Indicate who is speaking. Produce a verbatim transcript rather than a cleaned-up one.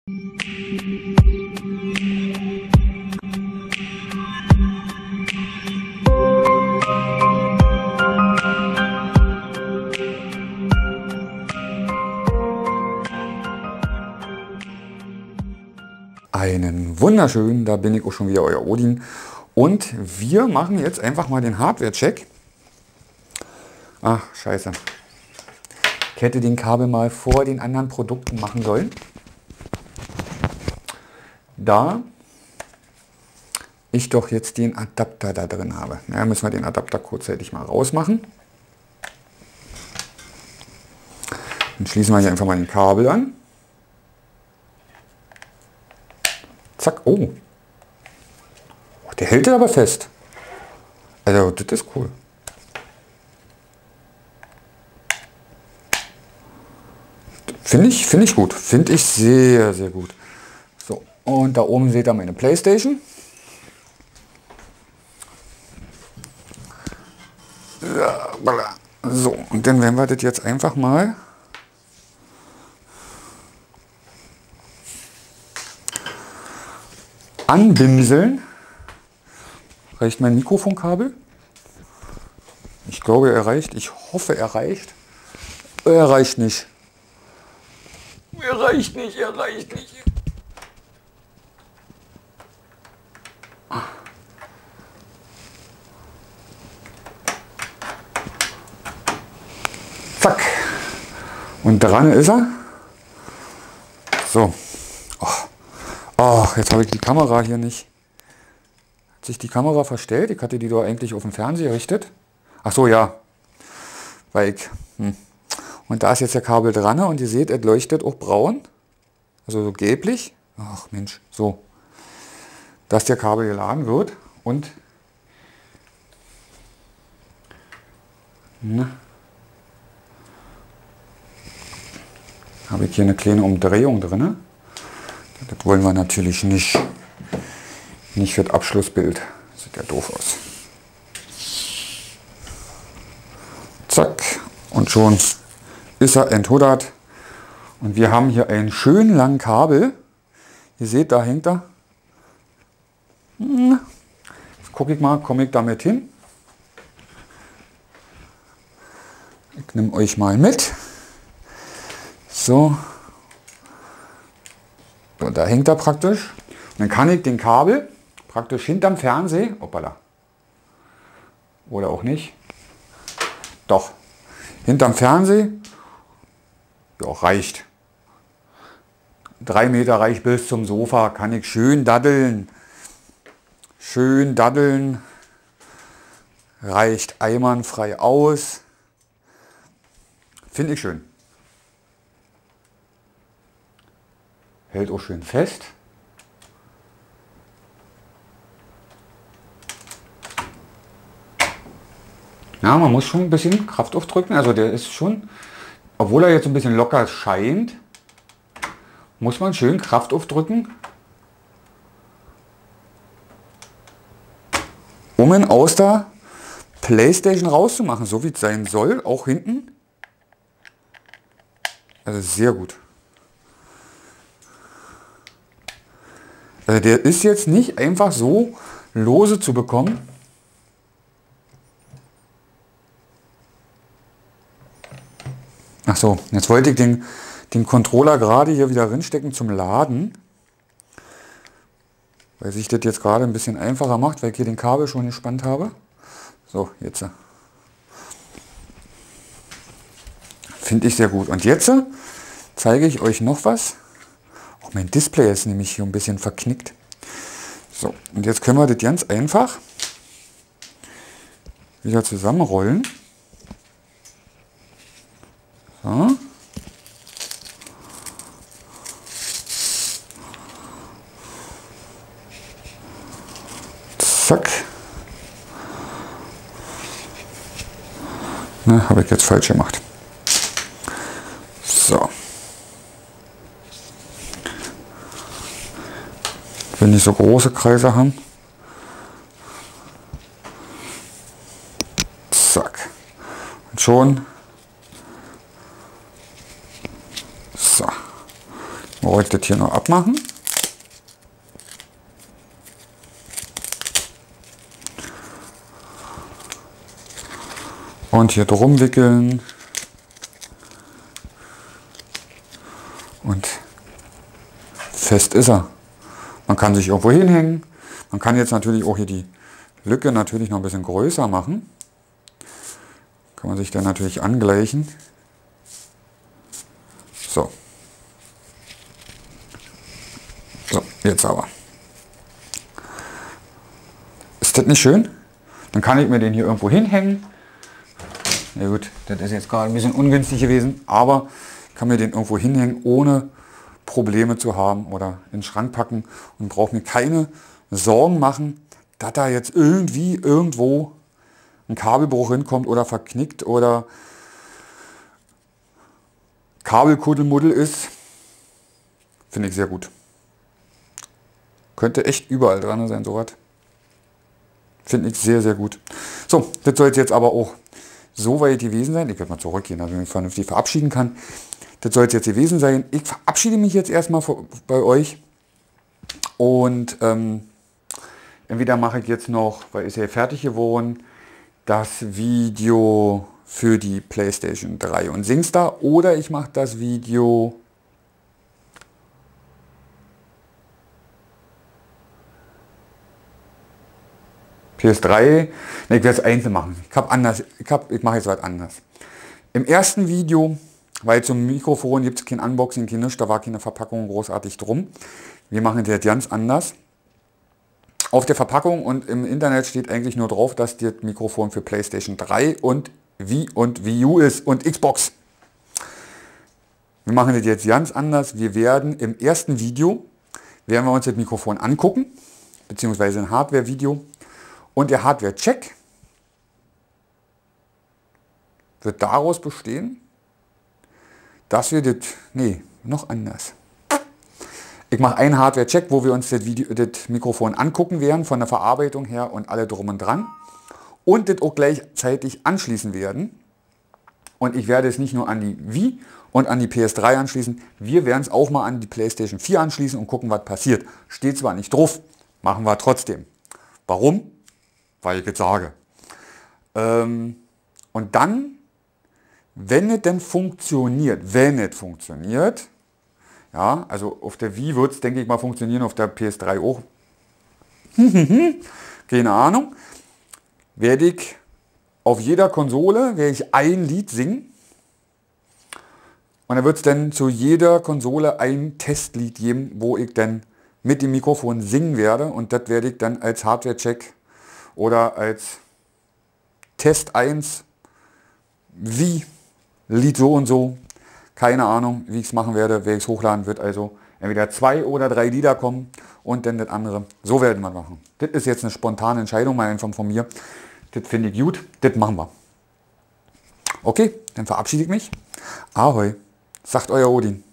Speaker 1: Einen wunderschönen, da bin ich auch schon wieder, euer Odin. Und wir machen jetzt einfach mal den Hardware-Check. Ach, scheiße. Ich hätte den Kabel mal vor den anderen Produkten machen sollen. Da ich doch jetzt den Adapter da drin habe. Ja, müssen wir den Adapter kurzzeitig mal rausmachen. Dann schließen wir hier einfach mal den Kabel an. Zack, oh. oh. Der hält aber fest. Also, das ist cool. Finde ich, finde ich gut. Finde ich sehr, sehr gut. So, und da oben seht ihr meine PlayStation. So, und dann werden wir das jetzt einfach mal anbimseln. Reicht mein Mikrofonkabel? Ich glaube, er reicht. Ich hoffe, er reicht. Er reicht nicht. Er reicht nicht, er reicht nicht. Zack. Und dran ist er. So. Oh. Oh, jetzt habe ich die Kamera hier nicht. Hat sich die Kamera verstellt? Ich hatte die doch eigentlich auf den Fernseher gerichtet. Ach so, ja. Weil ich... Hm. Und da ist jetzt der Kabel dran und ihr seht, es leuchtet auch braun. Also so gelblich. Ach Mensch, so. Dass der Kabel geladen wird. Und... Ne. Habe ich hier eine kleine Umdrehung drin. Das wollen wir natürlich nicht. Nicht für das Abschlussbild. Sieht ja doof aus. Zack. Und schon ist er enthuddert. Und wir haben hier einen schönen langen Kabel. Ihr seht, da hängt er. Jetzt gucke ich mal, komme ich damit hin. Ich nehme euch mal mit. So. So, da hängt er praktisch. Und dann kann ich den Kabel praktisch hinterm Fernseher, hoppala, oder auch nicht, doch, hinterm Fernseher, ja, reicht. Drei Meter reicht bis zum Sofa, kann ich schön daddeln. Schön daddeln. Reicht einwandfrei aus. Finde ich schön. Hält auch schön fest. Ja, man muss schon ein bisschen Kraft aufdrücken. Also der ist schon, obwohl er jetzt ein bisschen locker scheint, muss man schön Kraft aufdrücken, um ihn aus der PlayStation rauszumachen, so wie es sein soll, auch hinten. Also sehr gut. Also der ist jetzt nicht einfach so lose zu bekommen. Ach so, jetzt wollte ich den, den Controller gerade hier wieder reinstecken zum Laden. Weil sich das jetzt gerade ein bisschen einfacher macht, weil ich hier den Kabel schon gespannt habe. So, jetzt. Finde ich sehr gut. Und jetzt zeige ich euch noch was. Auch mein Display ist nämlich hier ein bisschen verknickt. So, und jetzt können wir das ganz einfach wieder zusammenrollen. So. Zack. Ne, habe ich jetzt falsch gemacht. So. Wenn die so große Kreise haben. Zack. Und schon. So. brauche ich das hier noch abmachen. Und hier drum wickeln. Und fest ist er. Man kann sich irgendwo hinhängen. Man kann jetzt natürlich auch hier die Lücke natürlich noch ein bisschen größer machen. Kann man sich dann natürlich angleichen. So. So, jetzt aber. Ist das nicht schön? Dann kann ich mir den hier irgendwo hinhängen. Ja gut, das ist jetzt gerade ein bisschen ungünstig gewesen, aber ich kann mir den irgendwo hinhängen, ohne Probleme zu haben oder in den Schrank packen und brauche mir keine Sorgen machen, dass da jetzt irgendwie irgendwo ein Kabelbruch hinkommt oder verknickt oder Kabelkuddelmuddel ist. Finde ich sehr gut. Könnte echt überall dran sein, sowas. Finde ich sehr, sehr gut. So, das soll jetzt aber auch so weit gewesen sein. Ich werde mal zurückgehen, damit ich mich vernünftig verabschieden kann. Das soll jetzt gewesen sein. Ich verabschiede mich jetzt erstmal bei euch. Und ähm, entweder mache ich jetzt noch, weil ist ja fertig geworden, das Video für die PlayStation drei und SingStar. Oder ich mache das Video P S drei, ne, ich werde es einzeln machen. Ich, hab anders, ich, hab, ich mache jetzt was anders. Im ersten Video, weil zum Mikrofon gibt es kein Unboxing, kein nichts, da war keine Verpackung großartig drum. Wir machen das ganz anders. Auf der Verpackung und im Internet steht eigentlich nur drauf, dass das Mikrofon für PlayStation drei und Wii und Wii U ist und Xbox. Wir machen das jetzt ganz anders. Wir werden im ersten Video, werden wir uns das Mikrofon angucken, beziehungsweise ein Hardware-Video. Und der Hardware-Check wird daraus bestehen, dass wir das, nee, noch anders. Ich mache einen Hardware-Check, wo wir uns das, Video, das Mikrofon angucken werden, von der Verarbeitung her und alle drum und dran. Und das auch gleichzeitig anschließen werden. Und ich werde es nicht nur an die Wii und an die P S drei anschließen, wir werden es auch mal an die PlayStation vier anschließen und gucken, was passiert. Steht zwar nicht drauf, machen wir trotzdem. Warum? Weil ich jetzt sage. Ähm, und dann, wenn es denn funktioniert, wenn es funktioniert, ja, also auf der Wii wird es, denke ich mal, funktionieren, auf der P S drei auch. Keine Ahnung. Werde ich auf jeder Konsole werde ich ein Lied singen. Und dann wird es dann zu jeder Konsole ein Testlied geben, wo ich dann mit dem Mikrofon singen werde. Und das werde ich dann als Hardware-Check oder als Test eins, wie Lied so und so, keine Ahnung, wie ich es machen werde, wer ich es hochladen wird, also entweder zwei oder drei Lieder kommen und dann das andere. So werden wir machen. Das ist jetzt eine spontane Entscheidung, mal einfach von mir. Das finde ich gut, das machen wir. Okay, dann verabschiede ich mich. Ahoi, sagt euer Odin.